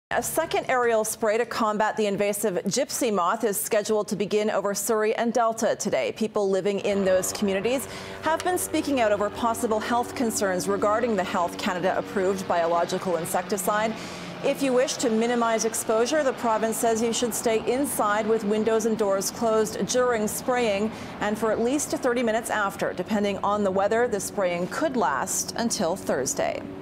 A second aerial spray to combat the invasive gypsy moth is scheduled to begin over Surrey and Delta today. People living in those communities have been speaking out over possible health concerns regarding the Health Canada-approved biological insecticide. If you wish to minimize exposure, the province says you should stay inside with windows and doors closed during spraying and for at least 30 minutes after. Depending on the weather, the spraying could last until Thursday.